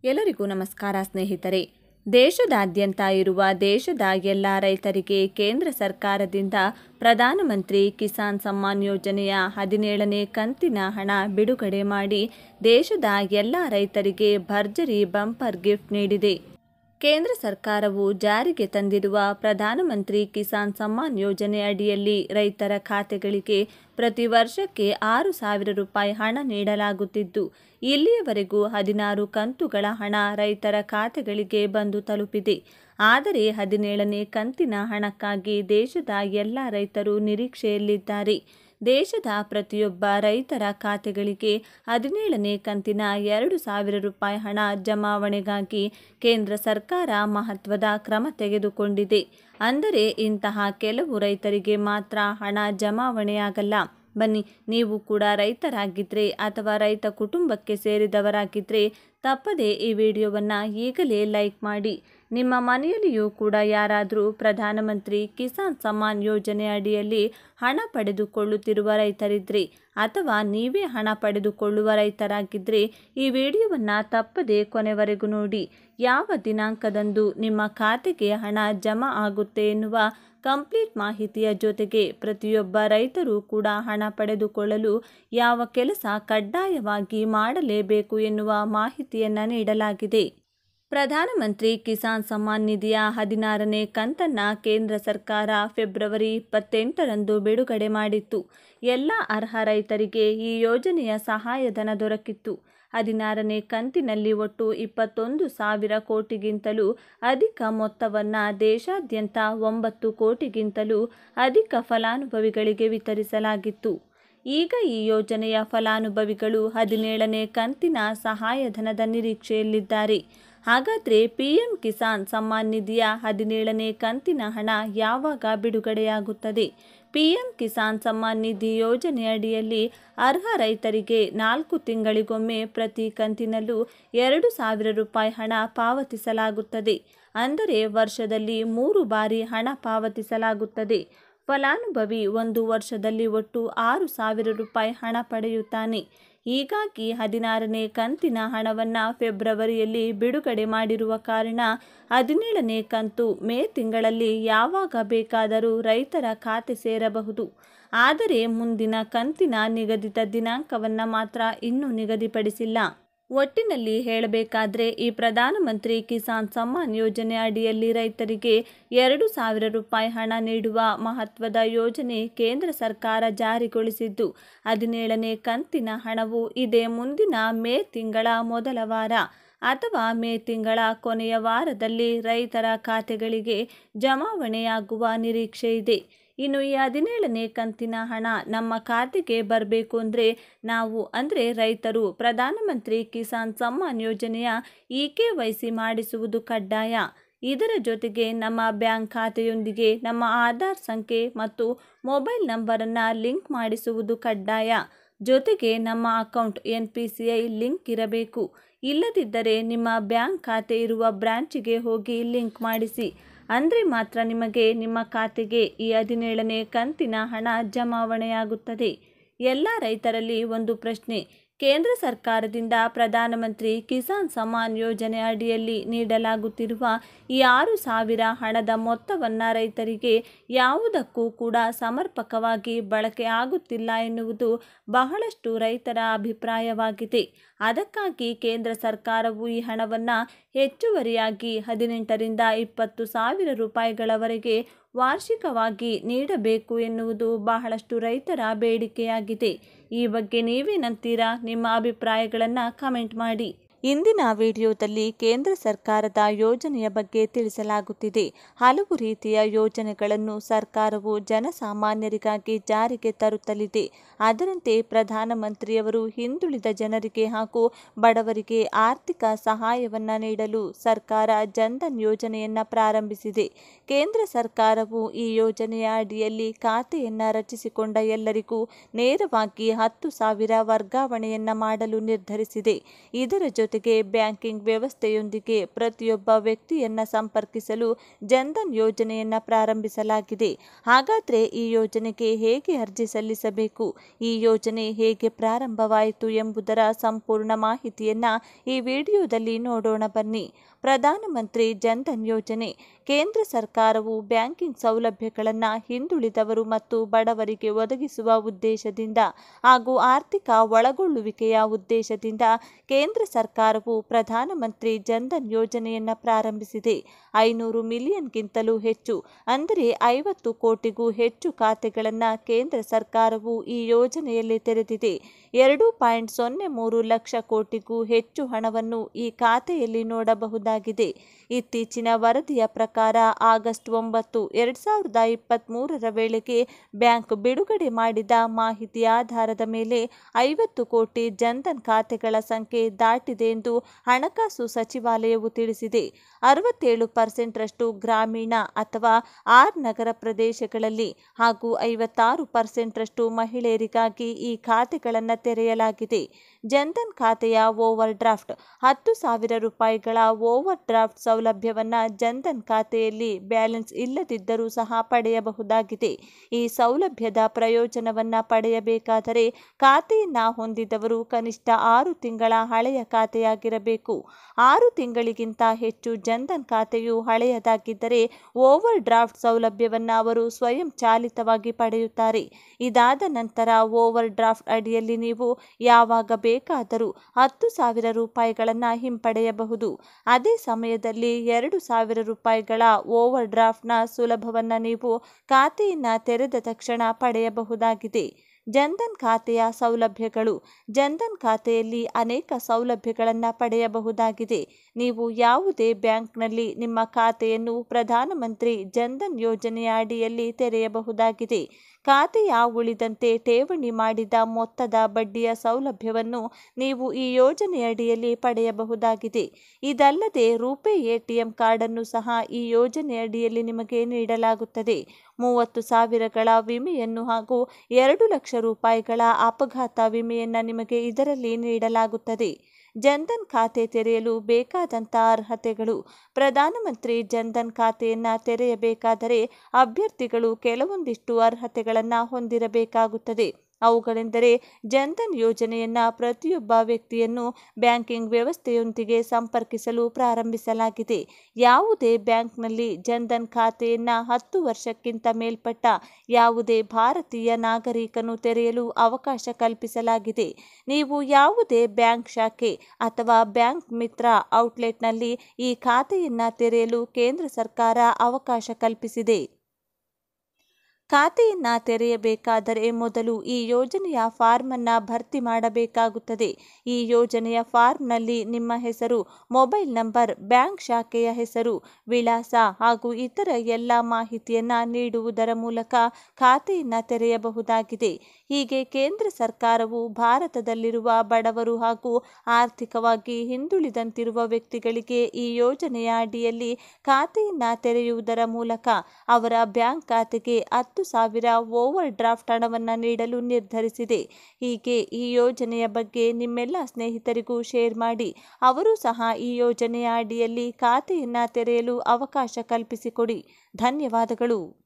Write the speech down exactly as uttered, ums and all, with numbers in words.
ಎಲ್ಲರಿಗೂ ನಮಸ್ಕಾರ ಸ್ನೇಹಿತರೆ. ದೇಶದಾದ್ಯಂತ ಇರುವ ದೇಶದ ಎಲ್ಲ ರೈತರಿಗೆ ಕೇಂದ್ರ ಸರ್ಕಾರದಿಂದ ಪ್ರಧಾನಮಂತ್ರಿ ಕಿಸಾನ್ ಸಮ್ಮಾನ್ ಯೋಜನೆಯ ಹದಿನೇಳನೇ ಕಂತಿನ ಹಣ ಬಿಡುಗಡೆ ಮಾಡಿ ದೇಶದ ಎಲ್ಲ ರೈತರಿಗೆ ಭರ್ಜರಿ ಬಂಪರ್ ಗಿಫ್ಟ್ ನೀಡಿದೆ. ಕೇಂದ್ರ ಸರ್ಕಾರವು ಜಾರಿಗೆ ತಂದಿರುವ ಪ್ರಧಾನಮಂತ್ರಿ ಕಿಸಾನ್ ಸಮ್ಮಾನ್ ಯೋಜನೆ ಅಡಿಯಲ್ಲಿ ರೈತರ ಖಾತೆಗಳಿಗೆ ಪ್ರತಿ ವರ್ಷಕ್ಕೆ ಆರು ಸಾವಿರ ರೂಪಾಯಿ ಹಣ ನೀಡಲಾಗುತ್ತಿದ್ದು, ಇಲ್ಲಿಯವರೆಗೂ ಹದಿನಾರು ಕಂತುಗಳ ಹಣ ರೈತರ ಖಾತೆಗಳಿಗೆ ಬಂದು ತಲುಪಿದೆ. ಆದರೆ ಹದಿನೇಳನೇ ಕಂತಿನ ಹಣಕ್ಕಾಗಿ ದೇಶದ ಎಲ್ಲ ರೈತರು ನಿರೀಕ್ಷೆಯಲ್ಲಿದ್ದಾರೆ. ದೇಶದ ಪ್ರತಿಯೊಬ್ಬ ರೈತರ ಖಾತೆಗಳಿಗೆ ಹದಿನೇಳನೇ ಕಂತಿನ ಎರಡು ಸಾವಿರ ರೂಪಾಯಿ ಹಣ ಜಮಾವಣೆಗಾಗಿ ಕೇಂದ್ರ ಸರ್ಕಾರ ಮಹತ್ವದ ಕ್ರಮ ತೆಗೆದುಕೊಂಡಿದೆ. ಅಂದರೆ ಇಂತಹ ಕೆಲವು ರೈತರಿಗೆ ಮಾತ್ರ ಹಣ ಜಮಾವಣೆಯಾಗಲ್ಲ. ಬನ್ನಿ, ನೀವು ಕೂಡ ರೈತರಾಗಿದ್ದರೆ ಅಥವಾ ರೈತ ಕುಟುಂಬಕ್ಕೆ ಸೇರಿದವರಾಗಿದ್ದರೆ ತಪ್ಪದೇ ಈ ವಿಡಿಯೋವನ್ನು ಈಗಲೇ ಲೈಕ್ ಮಾಡಿ. ನಿಮ್ಮ ಮನೆಯಲ್ಲಿಯೂ ಕೂಡ ಯಾರಾದರೂ ಪ್ರಧಾನಮಂತ್ರಿ ಕಿಸಾನ್ ಸಮ್ಮಾನ್ ಯೋಜನೆ ಅಡಿಯಲ್ಲಿ ಹಣ ಪಡೆದುಕೊಳ್ಳುತ್ತಿರುವ ರೈತರಿದ್ದರೆ ಅಥವಾ ನೀವೇ ಹಣ ಪಡೆದುಕೊಳ್ಳುವ ರೈತರಾಗಿದ್ದರೆ ಈ ವಿಡಿಯೋವನ್ನು ತಪ್ಪದೇ ಕೊನೆವರೆಗೂ ನೋಡಿ. ಯಾವ ದಿನಾಂಕದಂದು ನಿಮ್ಮ ಖಾತೆಗೆ ಹಣ ಜಮಾ ಆಗುತ್ತೆ ಎನ್ನುವ ಕಂಪ್ಲೀಟ್ ಮಾಹಿತಿಯ ಜೊತೆಗೆ ಪ್ರತಿಯೊಬ್ಬ ರೈತರು ಕೂಡ ಹಣ ಪಡೆದುಕೊಳ್ಳಲು ಯಾವ ಕೆಲಸ ಕಡ್ಡಾಯವಾಗಿ ಮಾಡಲೇಬೇಕು ಎನ್ನುವ ಮಾಹಿತಿಯನ್ನು ನೀಡಲಾಗಿದೆ. ಪ್ರಧಾನಮಂತ್ರಿ ಕಿಸಾನ್ ಸಮ್ಮಾನ್ ನಿಧಿಯ ಹದಿನಾರನೇ ಕಂತನ್ನು ಕೇಂದ್ರ ಸರ್ಕಾರ ಫೆಬ್ರವರಿ ಇಪ್ಪತ್ತೆಂಟರಂದು ಬಿಡುಗಡೆ ಮಾಡಿತ್ತು. ಎಲ್ಲ ಅರ್ಹ ರೈತರಿಗೆ ಈ ಯೋಜನೆಯ ಸಹಾಯಧನ ದೊರಕಿತ್ತು. ಹದಿನಾರನೇ ಕಂತಿನಲ್ಲಿ ಒಟ್ಟು ಇಪ್ಪತ್ತೊಂದು ಸಾವಿರ ಕೋಟಿಗಿಂತಲೂ ಅಧಿಕ ಮೊತ್ತವನ್ನು ದೇಶಾದ್ಯಂತ ಒಂಬತ್ತು ಕೋಟಿಗಿಂತಲೂ ಅಧಿಕ ಫಲಾನುಭವಿಗಳಿಗೆ ವಿತರಿಸಲಾಗಿತ್ತು. ಈಗ ಈ ಯೋಜನೆಯ ಫಲಾನುಭವಿಗಳು ಹದಿನೇಳನೇ ಕಂತಿನ ಸಹಾಯಧನದ ನಿರೀಕ್ಷೆಯಲ್ಲಿದ್ದಾರೆ. ಹಾಗಾದರೆ ಪಿಎಂ ಕಿಸಾನ್ ಸಮ್ಮಾನ್ ನಿಧಿಯ ಹದಿನೇಳನೇ ಕಂತಿನ ಹಣ ಯಾವಾಗ ಬಿಡುಗಡೆಯಾಗುತ್ತದೆ? ಪಿಎಂ ಕಿಸಾನ್ ಸಮ್ಮಾನ್ ನಿಧಿ ಯೋಜನೆ ಅಡಿಯಲ್ಲಿ ಅರ್ಹ ರೈತರಿಗೆ ನಾಲ್ಕು ತಿಂಗಳಿಗೊಮ್ಮೆ ಪ್ರತಿ ಕಂತಿನಲ್ಲೂ ಎರಡು ಸಾವಿರ ರೂಪಾಯಿ ಹಣ ಪಾವತಿಸಲಾಗುತ್ತದೆ. ಅಂದರೆ ವರ್ಷದಲ್ಲಿ ಮೂರು ಬಾರಿ ಹಣ ಪಾವತಿಸಲಾಗುತ್ತದೆ. ಫಲಾನುಭವಿ ಒಂದು ವರ್ಷದಲ್ಲಿ ಒಟ್ಟು ಆರು ಸಾವಿರ ರೂಪಾಯಿ ಹಣ ಪಡೆಯುತ್ತಾನೆ. ಹೀಗಾಗಿ ಹದಿನಾರನೇ ಕಂತಿನ ಹಣವನ್ನು ಫೆಬ್ರವರಿಯಲ್ಲಿ ಬಿಡುಗಡೆ ಮಾಡಿರುವ ಕಾರಣ ಹದಿನೇಳನೇ ಕಂತು ಮೇ ತಿಂಗಳಲ್ಲಿ ಯಾವಾಗ ಬೇಕಾದರೂ ರೈತರ ಖಾತೆ ಸೇರಬಹುದು. ಆದರೆ ಮುಂದಿನ ಕಂತಿನ ನಿಗದಿತ ದಿನಾಂಕವನ್ನು ಮಾತ್ರ ಇನ್ನೂ ನಿಗದಿಪಡಿಸಿಲ್ಲ. ಒಟ್ಟಿನಲ್ಲಿ ಹೇಳಬೇಕಾದ್ರೆ ಈ ಪ್ರಧಾನಮಂತ್ರಿ ಕಿಸಾನ್ ಸಮ್ಮಾನ್ ಯೋಜನೆ ಅಡಿಯಲ್ಲಿ ರೈತರಿಗೆ ಎರಡು ಸಾವಿರ ರೂಪಾಯಿ ಹಣ ನೀಡುವ ಮಹತ್ವದ ಯೋಜನೆ ಕೇಂದ್ರ ಸರ್ಕಾರ ಜಾರಿಗೊಳಿಸಿದ್ದು, ಹದಿನೇಳನೇ ಕಂತಿನ ಹಣವು ಇದೇ ಮುಂದಿನ ಮೇ ತಿಂಗಳ ಮೊದಲ ವಾರ ಅಥವಾ ಮೇ ತಿಂಗಳ ಕೊನೆಯ ವಾರದಲ್ಲಿ ರೈತರ ಖಾತೆಗಳಿಗೆ ಜಮಾವಣೆಯಾಗುವ ನಿರೀಕ್ಷೆ ಇದೆ. ಇನ್ನು ಈ ಹದಿನೇಳನೇ ಕಂತಿನ ಹಣ ನಮ್ಮ ಖಾತೆಗೆ ಬರಬೇಕು ಅಂದರೆ ನಾವು ಅಂದರೆ ರೈತರು ಪ್ರಧಾನಮಂತ್ರಿ ಕಿಸಾನ್ ಸಮ್ಮಾನ್ ಯೋಜನೆಯ ಇ ಕೆ ವೈ ಸಿ ಮಾಡಿಸುವುದು ಕಡ್ಡಾಯ. ಇದರ ಜೊತೆಗೆ ನಮ್ಮ ಬ್ಯಾಂಕ್ ಖಾತೆಯೊಂದಿಗೆ ನಮ್ಮ ಆಧಾರ್ ಸಂಖ್ಯೆ ಮತ್ತು ಮೊಬೈಲ್ ನಂಬರನ್ನು ಲಿಂಕ್ ಮಾಡಿಸುವುದು ಕಡ್ಡಾಯ. ಜೊತೆಗೆ ನಮ್ಮ account N P C I link ಇರಬೇಕು. ಇಲ್ಲದಿದ್ದರೆ ನಿಮ್ಮ ಬ್ಯಾಂಕ್ ಖಾತೆ ಇರುವ ಬ್ರಾಂಚಿಗೆ ಹೋಗಿ ಲಿಂಕ್ ಮಾಡಿಸಿ. ಅಂದರೆ ಮಾತ್ರ ನಿಮಗೆ ನಿಮ್ಮ ಖಾತೆಗೆ ಈ ಹದಿನೇಳನೇ ಕಂತಿನ ಹಣ ಜಮಾವಣೆಯಾಗುತ್ತದೆ. ಎಲ್ಲ ರೈತರಲ್ಲಿ ಒಂದು ಪ್ರಶ್ನೆ: ಕೇಂದ್ರ ಸರ್ಕಾರದಿಂದ ಪ್ರಧಾನಮಂತ್ರಿ ಕಿಸಾನ್ ಸಮ್ಮಾನ್ ಯೋಜನೆ ಅಡಿಯಲ್ಲಿ ನೀಡಲಾಗುತ್ತಿರುವ ಈ ಆರು ಸಾವಿರ ಹಣದ ಮೊತ್ತವನ್ನು ರೈತರಿಗೆ ಯಾವುದಕ್ಕೂ ಕೂಡ ಸಮರ್ಪಕವಾಗಿ ಬಳಕೆ ಆಗುತ್ತಿಲ್ಲ ಎನ್ನುವುದು ಬಹಳಷ್ಟು ರೈತರ ಅಭಿಪ್ರಾಯವಾಗಿದೆ. ಅದಕ್ಕಾಗಿ ಕೇಂದ್ರ ಸರ್ಕಾರವು ಈ ಹಣವನ್ನು ಹೆಚ್ಚುವರಿಯಾಗಿ ಹದಿನೆಂಟರಿಂದ ಇಪ್ಪತ್ತು ಸಾವಿರ ರೂಪಾಯಿಗಳವರೆಗೆ ವಾರ್ಷಿಕವಾಗಿ ನೀಡಬೇಕು ಎನ್ನುವುದು ಬಹಳಷ್ಟು ರೈತರ ಬೇಡಿಕೆಯಾಗಿದೆ. ಈ ಬಗ್ಗೆ ನೀವೇನಂತೀರಾ? ನಿಮ್ಮ ಅಭಿಪ್ರಾಯಗಳನ್ನು ಕಮೆಂಟ್ ಮಾಡಿ. ಇಂದಿನ ವಿಡಿಯೋದಲ್ಲಿ ಕೇಂದ್ರ ಸರ್ಕಾರದ ಯೋಜನೆಯ ಬಗ್ಗೆ ತಿಳಿಸಲಾಗುತ್ತಿದೆ. ಹಲವು ರೀತಿಯ ಯೋಜನೆಗಳನ್ನು ಸರ್ಕಾರವು ಜನಸಾಮಾನ್ಯರಿಗಾಗಿ ಜಾರಿಗೆ ತರುತ್ತಲಿದೆ. ಅದರಂತೆ ಪ್ರಧಾನಮಂತ್ರಿಯವರು ಹಿಂದುಳಿದ ಜನರಿಗೆ ಹಾಗೂ ಬಡವರಿಗೆ ಆರ್ಥಿಕ ಸಹಾಯವನ್ನು ನೀಡಲು ಸರ್ಕಾರ ಜನ್ಧನ್ ಯೋಜನೆಯನ್ನು ಪ್ರಾರಂಭಿಸಿದೆ. ಕೇಂದ್ರ ಸರ್ಕಾರವು ಈ ಯೋಜನೆಯ ಅಡಿಯಲ್ಲಿ ಖಾತೆಯನ್ನು ರಚಿಸಿಕೊಂಡ ಎಲ್ಲರಿಗೂ ನೇರವಾಗಿ ಹತ್ತು ಸಾವಿರ ವರ್ಗಾವಣೆಯನ್ನು ಮಾಡಲು ನಿರ್ಧರಿಸಿದೆ. ಇದರ ಜೊತೆ ಜೊತೆಗೆ ಬ್ಯಾಂಕಿಂಗ್ ವ್ಯವಸ್ಥೆಯೊಂದಿಗೆ ಪ್ರತಿಯೊಬ್ಬ ವ್ಯಕ್ತಿಯನ್ನ ಸಂಪರ್ಕಿಸಲು ಜನ್ಧನ್ ಯೋಜನೆಯನ್ನ ಪ್ರಾರಂಭಿಸಲಾಗಿದೆ. ಹಾಗಾದ್ರೆ ಈ ಯೋಜನೆಗೆ ಹೇಗೆ ಅರ್ಜಿ ಸಲ್ಲಿಸಬೇಕು, ಈ ಯೋಜನೆ ಹೇಗೆ ಪ್ರಾರಂಭವಾಯಿತು ಎಂಬುದರ ಸಂಪೂರ್ಣ ಮಾಹಿತಿಯನ್ನ ಈ ವಿಡಿಯೋದಲ್ಲಿ ನೋಡೋಣ ಬನ್ನಿ. ಪ್ರಧಾನಮಂತ್ರಿ ಜನ್ಧನ್ ಯೋಜನೆ ಕೇಂದ್ರ ಸರ್ಕಾರವು ಬ್ಯಾಂಕಿಂಗ್ ಸೌಲಭ್ಯಗಳನ್ನು ಹಿಂದುಳಿದವರು ಮತ್ತು ಬಡವರಿಗೆ ಒದಗಿಸುವ ಉದ್ದೇಶದಿಂದ ಹಾಗೂ ಆರ್ಥಿಕ ಒಳಗೊಳ್ಳುವಿಕೆಯ ಉದ್ದೇಶದಿಂದ ಕೇಂದ್ರ ಸರ್ಕಾರವು ಪ್ರಧಾನಮಂತ್ರಿ ಜನ್ಧನ್ ಯೋಜನೆಯನ್ನು ಪ್ರಾರಂಭಿಸಿದೆ. ಐನೂರು ಮಿಲಿಯನ್ಗಿಂತಲೂ ಹೆಚ್ಚು ಅಂದರೆ ಐವತ್ತು ಕೋಟಿಗೂ ಹೆಚ್ಚು ಖಾತೆಗಳನ್ನು ಕೇಂದ್ರ ಸರ್ಕಾರವು ಈ ಯೋಜನೆಯಲ್ಲಿ ತೆರೆದಿದೆ. ಎರಡು ಪಾಯಿಂಟ್ ಸೊನ್ನೆ ಮೂರು ಲಕ್ಷ ಕೋಟಿಗೂ ಹೆಚ್ಚು ಹಣವನ್ನು ಈ ಖಾತೆಯಲ್ಲಿ ನೋಡಬಹುದಾಗಿದೆ. ಇತ್ತೀಚಿನ ವರದಿಯ ಪ್ರಕಾರ ಆಗಸ್ಟ್ ಒಂಬತ್ತು ಎರಡ್ ಸಾವಿರದ ಇಪ್ಪತ್ತ್ ಮೂರರ ವೇಳೆಗೆ ಬ್ಯಾಂಕ್ ಬಿಡುಗಡೆ ಮಾಡಿದ ಮಾಹಿತಿಯ ಆಧಾರದ ಮೇಲೆ ಐವತ್ತು ಕೋಟಿ ಜನ್ಧನ್ ಖಾತೆಗಳ ಸಂಖ್ಯೆ ದಾಟಿದೆ ಎಂದು ಹಣಕಾಸು ಸಚಿವಾಲಯವು ತಿಳಿಸಿದೆ. ಅರವತ್ತೇಳು ಪರ್ಸೆಂಟ್ ರಷ್ಟು ಗ್ರಾಮೀಣ ಅಥವಾ ಆರ್ ನಗರ ಪ್ರದೇಶಗಳಲ್ಲಿ ಹಾಗೂ ಐವತ್ತಾರು ಪರ್ಸೆಂಟ್ ರಷ್ಟು ಮಹಿಳೆಯರಿಗಾಗಿ ಈ ಖಾತೆಗಳನ್ನು ತೆರೆಯಲಾಗಿದೆ. ಜನ್ಧನ್ ಖಾತೆಯ ಓವರ್ ಡ್ರಾಫ್ಟ್ ಹತ್ತು ಸಾವಿರ ರೂಪಾಯಿಗಳ ಓವರ್ ಡ್ರಾಫ್ಟ್ ಸೌಲಭ್ಯವನ್ನ ಜನ್ಧನ್ ಖಾತೆಯಲ್ಲಿ ಬ್ಯಾಲೆನ್ಸ್ ಇಲ್ಲದಿದ್ದರೂ ಸಹ ಪಡೆಯಬಹುದಾಗಿದೆ. ಈ ಸೌಲಭ್ಯದ ಪ್ರಯೋಜನವನ್ನ ಪಡೆಯಬೇಕಾದರೆ ಖಾತೆಯನ್ನ ಹೊಂದಿದವರು ಕನಿಷ್ಠ ಆರು ತಿಂಗಳ ಹಳೆಯ ಖಾತೆಯಾಗಿರಬೇಕು. ಆರು ತಿಂಗಳಿಗಿಂತ ಹೆಚ್ಚು ಜನ್ಧನ್ ಖಾತೆಯು ಹಳೆಯದಾಗಿದ್ದರೆ ಓವರ್ ಡ್ರಾಫ್ಟ್ ಸೌಲಭ್ಯವನ್ನ ಅವರು ಸ್ವಯಂ ಚಾಲಿತವಾಗಿ ಪಡೆಯುತ್ತಾರೆ. ಇದಾದ ನಂತರ ಓವರ್ ಡ್ರಾಫ್ಟ್ ಅಡಿಯಲ್ಲಿ ನೀವು ಯಾವಾಗ ಬೇಕಾದರೂ ಹತ್ತು ಸಾವಿರ ರೂಪಾಯಿಗಳನ್ನು ಹಿಂಪಡೆಯಬಹುದು. ಅದೇ ಸಮಯದಲ್ಲಿ ಎರಡು ಸಾವಿರ ರೂಪಾಯಿಗಳ ಓವರ್ ಡ್ರಾಫ್ಟ್ನ ಸುಲಭವನ್ನು ನೀವು ಖಾತೆಯನ್ನ ತೆರೆದ ತಕ್ಷಣ ಪಡೆಯಬಹುದಾಗಿದೆ. ಜನ್ಧನ್ ಖಾತೆಯ ಸೌಲಭ್ಯಗಳು. ಜನ್ಧನ್ ಖಾತೆಯಲ್ಲಿ ಅನೇಕ ಸೌಲಭ್ಯಗಳನ್ನು ಪಡೆಯಬಹುದಾಗಿದೆ. ನೀವು ಯಾವುದೇ ಬ್ಯಾಂಕ್ನಲ್ಲಿ ನಿಮ್ಮ ಖಾತೆಯನ್ನು ಪ್ರಧಾನಮಂತ್ರಿ ಜನ್ಧನ್ ಯೋಜನೆಯ ಅಡಿಯಲ್ಲಿ ತೆರೆಯಬಹುದಾಗಿದೆ. ಖಾತೆಯ ಉಳಿದಂತೆ ಠೇವಣಿ ಮಾಡಿದ ಮೊತ್ತದ ಬಡ್ಡಿಯ ಸೌಲಭ್ಯವನ್ನು ನೀವು ಈ ಯೋಜನೆಯಡಿಯಲ್ಲಿ ಪಡೆಯಬಹುದಾಗಿದೆ. ಇದಲ್ಲದೆ ರೂಪೇ ಎಟಿಎಂ ಕಾರ್ಡನ್ನು ಸಹ ಈ ಯೋಜನೆಯಡಿಯಲ್ಲಿ ನಿಮಗೆ ನೀಡಲಾಗುತ್ತದೆ. ಮೂವತ್ತು ಸಾವಿರಗಳ ವಿಮೆಯನ್ನು ಹಾಗೂ ಎರಡು ಲಕ್ಷ ರೂಪಾಯಿಗಳ ಅಪಘಾತ ವಿಮೆಯನ್ನು ನಿಮಗೆ ಇದರಲ್ಲಿ ನೀಡಲಾಗುತ್ತದೆ. ಜನ್ಧನ್ ಖಾತೆ ತೆರೆಯಲು ಬೇಕಾದಂಥ ಅರ್ಹತೆಗಳು. ಪ್ರಧಾನಮಂತ್ರಿ ಜನ್ಧನ್ ಖಾತೆಯನ್ನು ತೆರೆಯಬೇಕಾದರೆ ಅಭ್ಯರ್ಥಿಗಳು ಕೆಲವೊಂದಿಷ್ಟು ಅರ್ಹತೆಗಳನ್ನು ಹೊಂದಿರಬೇಕಾಗುತ್ತದೆ. ಅವುಗಳೆಂದರೆ ಜನ್ಧನ್ ಯೋಜನೆಯನ್ನ ಪ್ರತಿಯೊಬ್ಬ ವ್ಯಕ್ತಿಯನ್ನು ಬ್ಯಾಂಕಿಂಗ್ ವ್ಯವಸ್ಥೆಯೊಂದಿಗೆ ಸಂಪರ್ಕಿಸಲು ಪ್ರಾರಂಭಿಸಲಾಗಿದೆ. ಯಾವುದೇ ಬ್ಯಾಂಕ್ನಲ್ಲಿ ಜನ್ಧನ್ ಖಾತೆಯನ್ನ ಹತ್ತು ವರ್ಷಕ್ಕಿಂತ ಮೇಲ್ಪಟ್ಟ ಯಾವುದೇ ಭಾರತೀಯ ನಾಗರಿಕನು ತೆರೆಯಲು ಅವಕಾಶ ಕಲ್ಪಿಸಲಾಗಿದೆ. ನೀವು ಯಾವುದೇ ಬ್ಯಾಂಕ್ ಶಾಖೆ ಅಥವಾ ಬ್ಯಾಂಕ್ ಮಿತ್ರ ಔಟ್ಲೆಟ್ನಲ್ಲಿ ಈ ಖಾತೆಯನ್ನ ತೆರೆಯಲು ಕೇಂದ್ರ ಸರ್ಕಾರ ಅವಕಾಶ ಕಲ್ಪಿಸಿದೆ. ಖಾತೆಯನ್ನ ತೆರೆಯಬೇಕಾದರೆ ಮೊದಲು ಈ ಯೋಜನೆಯ ಫಾರ್ಮ್ ಅನ್ನ ಭರ್ತಿ ಮಾಡಬೇಕಾಗುತ್ತದೆ. ಈ ಯೋಜನೆಯ ಫಾರ್ಮ್ನಲ್ಲಿ ನಿಮ್ಮ ಹೆಸರು, ಮೊಬೈಲ್ ನಂಬರ್, ಬ್ಯಾಂಕ್ ಶಾಖೆಯ ಹೆಸರು, ವಿಳಾಸ ಹಾಗೂ ಇತರ ಎಲ್ಲ ಮಾಹಿತಿಯನ್ನ ನೀಡುವುದರ ಮೂಲಕ ಖಾತೆಯನ್ನ ತೆರೆಯಬಹುದಾಗಿದೆ. ಹೀಗೆ ಕೇಂದ್ರ ಸರ್ಕಾರವು ಭಾರತದಲ್ಲಿರುವ ಬಡವರು ಹಾಗೂ ಆರ್ಥಿಕವಾಗಿ ಹಿಂದುಳಿದಂತಿರುವ ವ್ಯಕ್ತಿಗಳಿಗೆ ಈ ಯೋಜನೆಯ ಅಡಿಯಲ್ಲಿ ಖಾತೆಯನ್ನ ತೆರೆಯುವುದರ ಮೂಲಕ ಅವರ ಬ್ಯಾಂಕ್ ಖಾತೆಗೆ ಹತ್ತು ಸಾವಿರ ಓವರ್ ಡ್ರಾಫ್ಟ್ ಹಣವನ್ನು ನೀಡಲು ನಿರ್ಧರಿಸಿದೆ. ಹೀಗೆ ಈ ಯೋಜನೆಯ ಬಗ್ಗೆ ನಿಮ್ಮೆಲ್ಲ ಸ್ನೇಹಿತರಿಗೂ ಶೇರ್ ಮಾಡಿ. ಅವರು ಸಹ ಈ ಯೋಜನೆಯ ಅಡಿಯಲ್ಲಿ ಖಾತೆಯನ್ನ ತೆರೆಯಲು ಅವಕಾಶ ಕಲ್ಪಿಸಿಕೊಡಿ. ಧನ್ಯವಾದಗಳು.